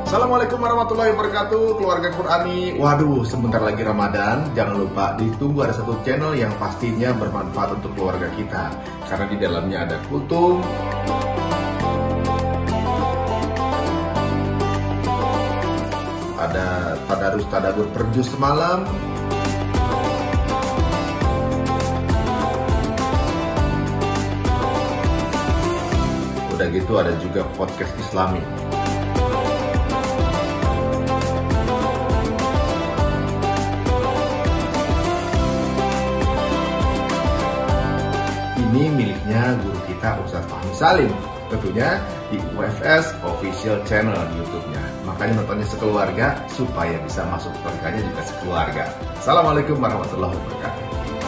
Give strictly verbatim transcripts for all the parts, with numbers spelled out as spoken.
Assalamualaikum warahmatullahi wabarakatuh, keluarga Qurani. Waduh, sebentar lagi Ramadan. Jangan lupa ditunggu ada satu channel yang pastinya bermanfaat untuk keluarga kita, karena di dalamnya ada kultum, ada tadarus tadabbur per juz semalam, udah gitu ada juga podcast Islami. Ini miliknya guru kita Ustadz Fahmi Salim, tentunya di U F S Official Channel di YouTube-nya. Makanya nontonnya sekeluarga supaya bisa masuk berkahnya juga sekeluarga. Assalamualaikum warahmatullahi wabarakatuh.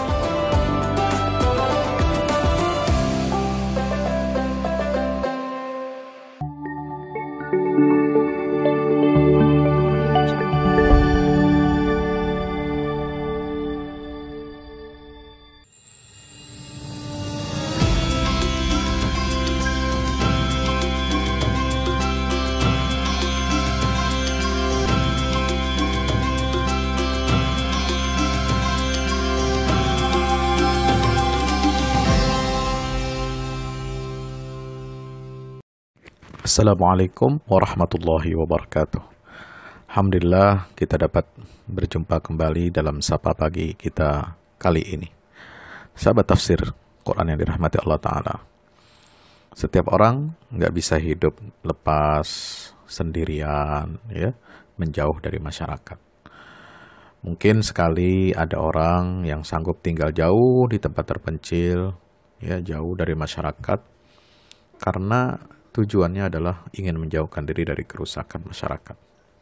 Assalamualaikum warahmatullahi wabarakatuh. Alhamdulillah kita dapat berjumpa kembali dalam Sapa Pagi kita kali ini. Sahabat tafsir Quran yang dirahmati Allah Ta'ala, setiap orang nggak bisa hidup lepas, sendirian, ya, menjauh dari masyarakat. Mungkin sekali ada orang yang sanggup tinggal jauh di tempat terpencil, ya, jauh dari masyarakat, karena tujuannya adalah ingin menjauhkan diri dari kerusakan masyarakat.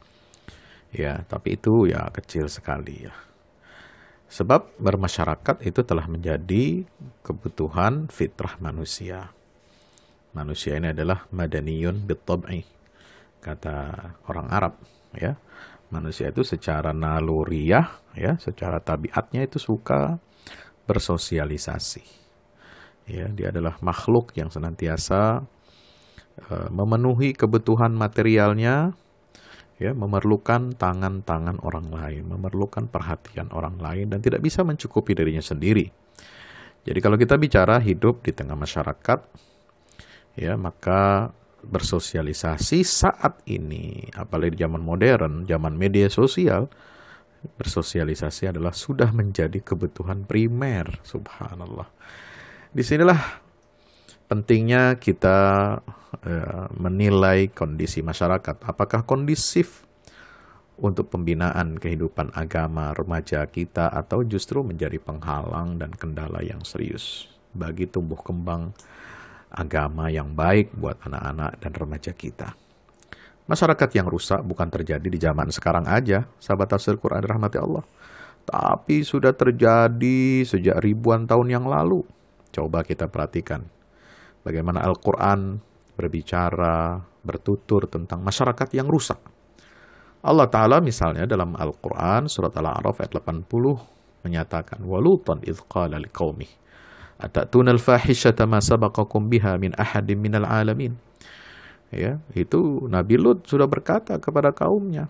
Ya, tapi itu ya kecil sekali ya. Sebab bermasyarakat itu telah menjadi kebutuhan fitrah manusia. Manusia ini adalah madaniyun bitab'i, kata orang Arab, ya. Manusia itu secara naluriah, ya, secara tabiatnya itu suka bersosialisasi. Ya, dia adalah makhluk yang senantiasa memenuhi kebutuhan materialnya, ya, memerlukan tangan-tangan orang lain, memerlukan perhatian orang lain, dan tidak bisa mencukupi dirinya sendiri. Jadi kalau kita bicara hidup di tengah masyarakat, ya, maka bersosialisasi saat ini, apalagi di zaman modern, zaman media sosial, bersosialisasi adalah sudah menjadi kebutuhan primer. Subhanallah. Disinilah pentingnya kita uh, menilai kondisi masyarakat. Apakah kondisif untuk pembinaan kehidupan agama remaja kita, atau justru menjadi penghalang dan kendala yang serius bagi tumbuh kembang agama yang baik buat anak-anak dan remaja kita. Masyarakat yang rusak bukan terjadi di zaman sekarang aja, sahabat tafsir Quran rahmati Allah, tapi sudah terjadi sejak ribuan tahun yang lalu. Coba kita perhatikan bagaimana Al-Quran berbicara, bertutur tentang masyarakat yang rusak. Allah Ta'ala misalnya dalam Al-Quran, surat Al-A'raf ayat delapan puluh, menyatakan, وَلُوطًا إِذْ قَالَ لِقَوْمِهِ أَتَأْتُونَ الْفَاحِشَةَ مَا سَبَقَكُمْ بِهَا مِنْ أَحَدٍ مِنَ الْعَالَمِينَ. Ya, itu Nabi Lut sudah berkata kepada kaumnya,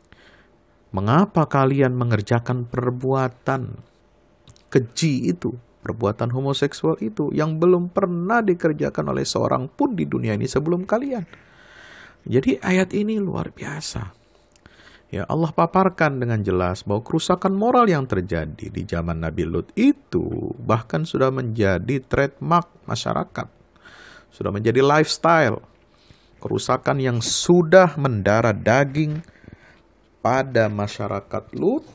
mengapa kalian mengerjakan perbuatan keji itu, perbuatan homoseksual itu, yang belum pernah dikerjakan oleh seorang pun di dunia ini sebelum kalian. Jadi ayat ini luar biasa. Ya, Allah paparkan dengan jelas bahwa kerusakan moral yang terjadi di zaman Nabi Lut itu bahkan sudah menjadi trademark masyarakat. Sudah menjadi lifestyle. Kerusakan yang sudah mendarah daging pada masyarakat Lut,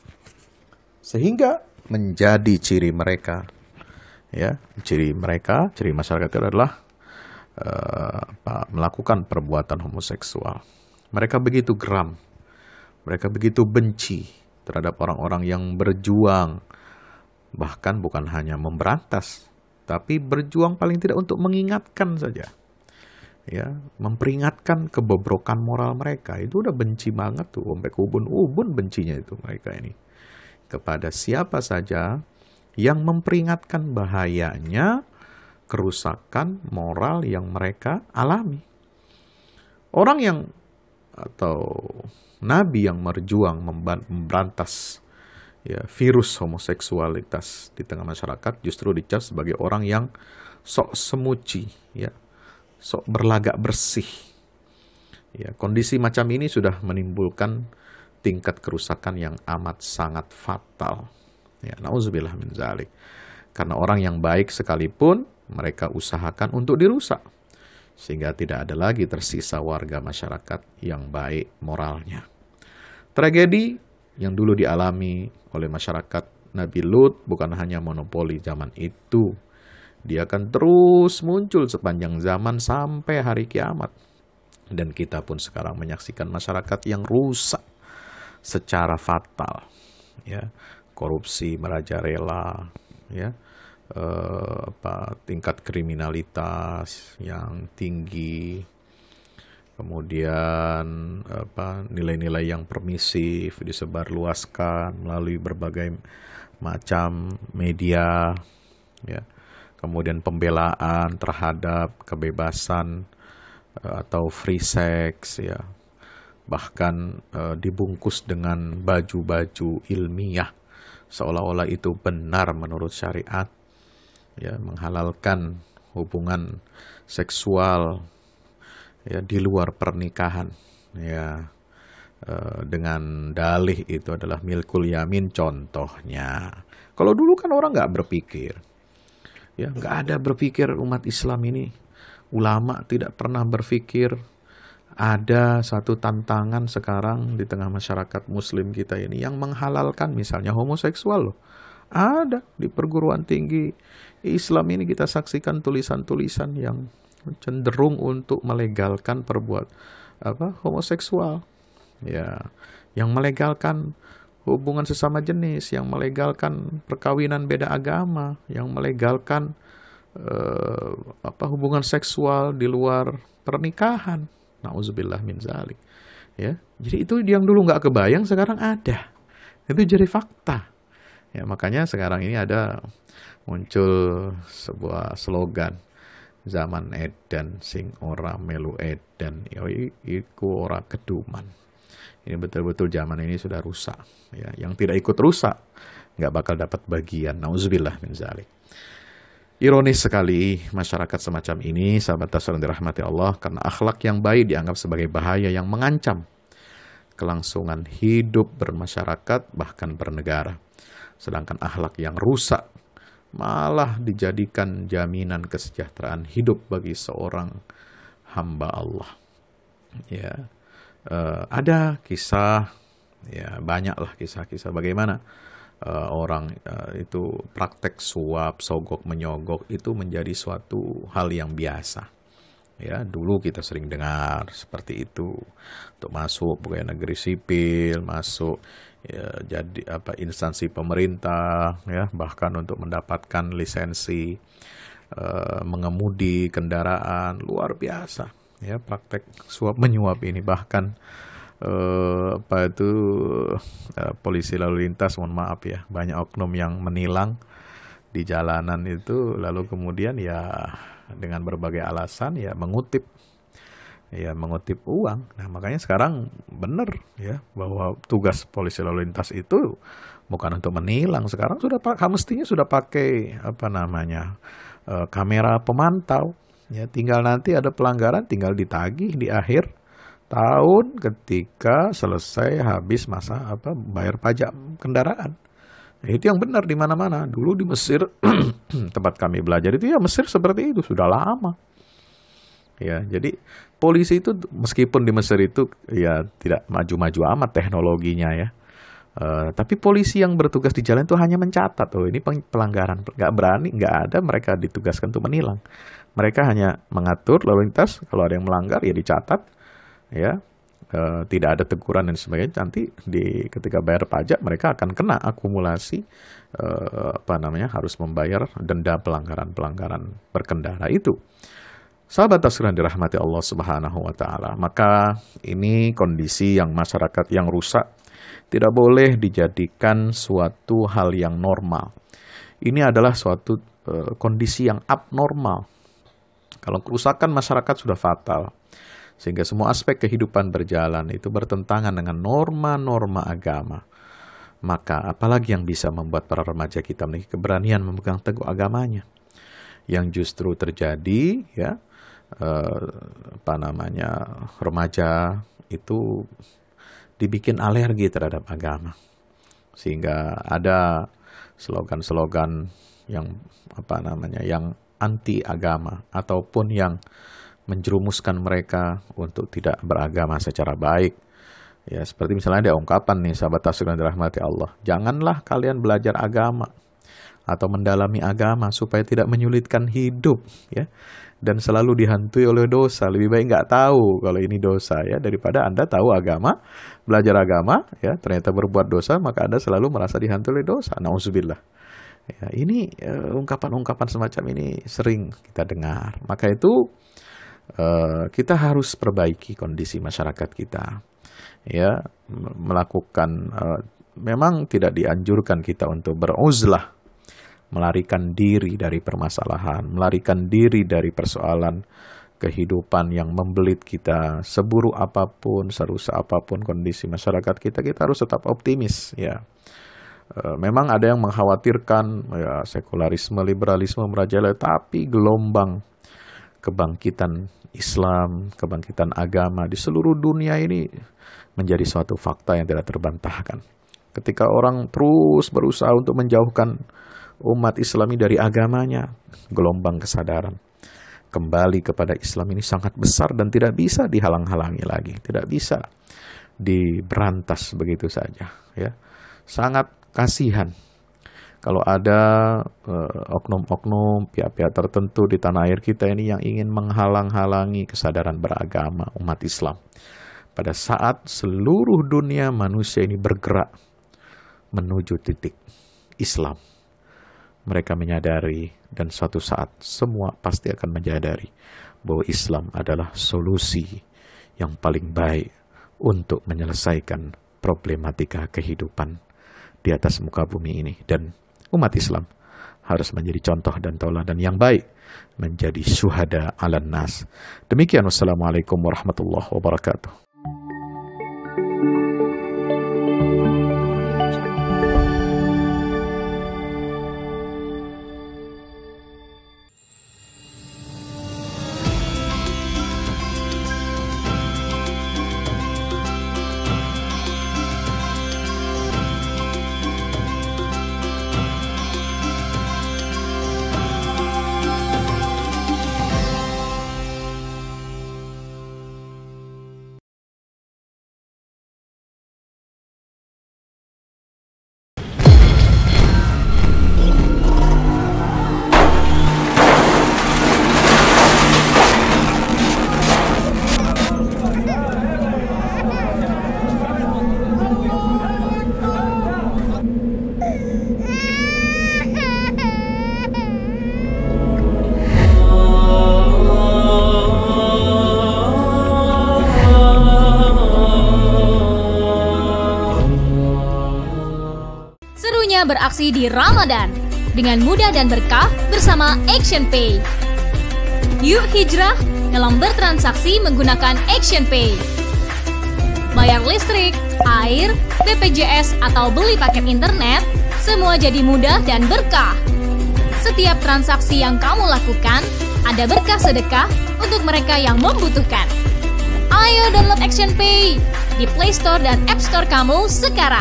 sehingga menjadi ciri mereka, ya, ciri mereka, ciri masyarakat itu adalah uh, apa, melakukan perbuatan homoseksual. Mereka begitu geram, mereka begitu benci terhadap orang-orang yang berjuang, bahkan bukan hanya memberantas, tapi berjuang paling tidak untuk mengingatkan saja, ya, memperingatkan kebobrokan moral mereka. Itu udah benci banget tuh, sampai ke ubun-ubun bencinya itu mereka ini kepada siapa saja yang memperingatkan bahayanya kerusakan moral yang mereka alami. Orang yang atau nabi yang berjuang memberantas ya virus homoseksualitas di tengah masyarakat justru dicap sebagai orang yang sok semuci, ya, sok berlagak bersih. Ya, kondisi macam ini sudah menimbulkan tingkat kerusakan yang amat sangat fatal. Ya, nauzubillah min dzalik. Karena orang yang baik sekalipun mereka usahakan untuk dirusak, sehingga tidak ada lagi tersisa warga masyarakat yang baik moralnya. Tragedi yang dulu dialami oleh masyarakat Nabi Lut bukan hanya monopoli zaman itu. Dia akan terus muncul sepanjang zaman sampai hari kiamat. Dan kita pun sekarang menyaksikan masyarakat yang rusak secara fatal. Ya, korupsi merajalela, ya. Eh, apa, tingkat kriminalitas yang tinggi, kemudian apa, nilai-nilai yang permisif disebarluaskan melalui berbagai macam media, ya. Kemudian pembelaan terhadap kebebasan eh, atau free sex, ya, bahkan eh, dibungkus dengan baju-baju ilmiah seolah-olah itu benar menurut syariat. Ya, menghalalkan hubungan seksual ya di luar pernikahan, ya, e, dengan dalih itu adalah milkul yamin contohnya. Kalau dulu kan orang nggak berpikir, ya, nggak ada berpikir umat Islam ini, ulama tidak pernah berpikir ada satu tantangan sekarang di tengah masyarakat Muslim kita ini yang menghalalkan misalnya homoseksual loh. Ada di perguruan tinggi Islam ini kita saksikan tulisan-tulisan yang cenderung untuk melegalkan perbuat apa homoseksual, ya, yang melegalkan hubungan sesama jenis, yang melegalkan perkawinan beda agama, yang melegalkan uh, apa hubungan seksual di luar pernikahan. Nauzubillah min dzalik. Ya, jadi itu yang dulu nggak kebayang sekarang ada. Itu jadi fakta. Ya, makanya sekarang ini ada muncul sebuah slogan, zaman edan sing ora melu edan ya iku ora keduman. Ini betul-betul zaman ini sudah rusak, ya. Yang tidak ikut rusak nggak bakal dapat bagian. Nauzubillah min dzalik. Ironis sekali masyarakat semacam ini, sahabat Tasawuf yang dirahmati Allah, karena akhlak yang baik dianggap sebagai bahaya yang mengancam kelangsungan hidup bermasyarakat bahkan bernegara. Sedangkan akhlak yang rusak malah dijadikan jaminan kesejahteraan hidup bagi seorang hamba Allah. Ya, uh, ada kisah, ya banyaklah kisah-kisah bagaimana uh, orang uh, itu praktek suap, sogok, menyogok itu menjadi suatu hal yang biasa. Ya, dulu kita sering dengar seperti itu untuk masuk pegawai negeri sipil, masuk ya, jadi apa instansi pemerintah, ya, bahkan untuk mendapatkan lisensi uh, mengemudi kendaraan luar biasa. Ya, praktek suap menyuap ini bahkan uh, apa itu uh, polisi lalu lintas, mohon maaf ya, banyak oknum yang menilang di jalanan itu lalu kemudian ya dengan berbagai alasan ya mengutip ya mengutip uang. Nah, makanya sekarang benar ya bahwa tugas polisi lalu lintas itu bukan untuk menilang. Sekarang sudah mestinya sudah pakai apa namanya e, kamera pemantau. Ya, tinggal nanti ada pelanggaran tinggal ditagih di akhir tahun ketika selesai habis masa apa bayar pajak kendaraan. Nah, itu yang benar di mana-mana. Dulu di Mesir tempat kami belajar itu ya Mesir seperti itu sudah lama. Ya, jadi polisi itu meskipun di Mesir itu ya tidak maju-maju amat teknologinya ya. Uh, tapi polisi yang bertugas di jalan itu hanya mencatat, oh ini pelanggaran, nggak berani, nggak ada mereka ditugaskan untuk menilang. Mereka hanya mengatur lalu lintas, kalau ada yang melanggar ya dicatat, ya. Uh, tidak ada teguran dan sebagainya. Nanti di ketika bayar pajak mereka akan kena akumulasi uh, apa namanya harus membayar denda pelanggaran-pelanggaran berkendara itu. Sahabat tasawuf dirahmati Allah Subhanahu wa taala. Maka ini kondisi yang masyarakat yang rusak tidak boleh dijadikan suatu hal yang normal. Ini adalah suatu uh, kondisi yang abnormal. Kalau kerusakan masyarakat sudah fatal. Sehingga semua aspek kehidupan berjalan itu bertentangan dengan norma-norma agama. Maka apalagi yang bisa membuat para remaja kita memiliki keberanian memegang teguh agamanya. Yang justru terjadi, ya, eh, apa namanya, remaja itu dibikin alergi terhadap agama. Sehingga ada slogan-slogan yang apa namanya, yang anti agama ataupun yang menjerumuskan mereka untuk tidak beragama secara baik. Ya, seperti misalnya ada ungkapan nih, sahabat tafsir yang dirahmati Allah, janganlah kalian belajar agama atau mendalami agama supaya tidak menyulitkan hidup, ya, dan selalu dihantui oleh dosa. Lebih baik nggak tahu kalau ini dosa, ya, daripada Anda tahu agama, belajar agama, ya, ternyata berbuat dosa, maka Anda selalu merasa dihantui oleh dosa. Nauzubillah. Ya, ini uh, ungkapan-ungkapan semacam ini sering kita dengar. Maka itu uh, kita harus perbaiki kondisi masyarakat kita. Ya, melakukan uh, memang tidak dianjurkan kita untuk beruzlah, melarikan diri dari permasalahan, melarikan diri dari persoalan kehidupan yang membelit kita. Seburuk apapun, serusak apapun kondisi masyarakat kita, kita harus tetap optimis, ya. Uh, memang ada yang mengkhawatirkan, ya, sekularisme, liberalisme merajalela, tapi gelombang kebangkitan Islam, kebangkitan agama di seluruh dunia ini menjadi suatu fakta yang tidak terbantahkan. Ketika orang terus berusaha untuk menjauhkan umat Islami dari agamanya, gelombang kesadaran kembali kepada Islam ini sangat besar dan tidak bisa dihalang-halangi lagi, tidak bisa diberantas begitu saja, ya. Sangat kasihan kalau ada uh, oknum-oknum, pihak-pihak tertentu di tanah air kita ini yang ingin menghalang-halangi kesadaran beragama umat Islam. Pada saat seluruh dunia manusia ini bergerak menuju titik Islam, mereka menyadari, dan suatu saat semua pasti akan menyadari bahwa Islam adalah solusi yang paling baik untuk menyelesaikan problematika kehidupan di atas muka bumi ini. Dan umat Islam harus menjadi contoh dan tauladan yang baik, menjadi syuhada 'alan nas. Demikian, wassalamualaikum warahmatullahi wabarakatuh. Beraksi di Ramadan dengan mudah dan berkah bersama ActionPay. Yuk hijrah dalam bertransaksi menggunakan ActionPay. Bayar listrik, air, B P J S atau beli paket internet, semua jadi mudah dan berkah. Setiap transaksi yang kamu lakukan ada berkah sedekah untuk mereka yang membutuhkan. Ayo download ActionPay di Play Store dan App Store kamu sekarang.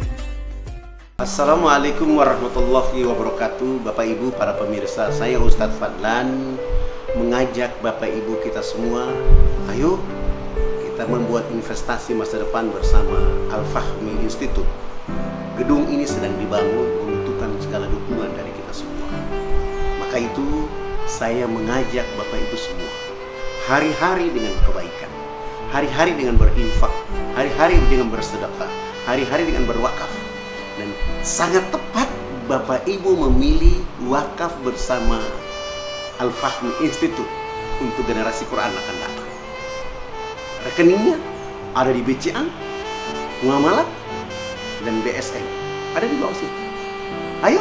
Assalamualaikum warahmatullahi wabarakatuh. Bapak Ibu para pemirsa, saya Ustadz Fadlan mengajak Bapak Ibu kita semua, ayo kita membuat investasi masa depan bersama Al-Fahmi Institute. Gedung ini sedang dibangun, membutuhkan segala dukungan dari kita semua. Maka itu saya mengajak Bapak Ibu semua, hari-hari dengan kebaikan, hari-hari dengan berinfak, hari-hari dengan bersedekah, hari-hari dengan berwakaf. Dan sangat tepat Bapak Ibu memilih wakaf bersama Al-Fahmi Institute untuk generasi Quran akan datang. Rekeningnya ada di B C A, Muamalat, dan B S M. Ada di bawah sini. Ayo,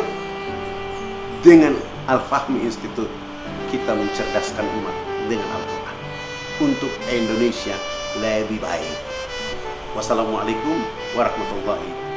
dengan Al-Fahmi Institute kita mencerdaskan umat dengan Al-Quran. untuk Indonesia lebih baik. Wassalamualaikum warahmatullahi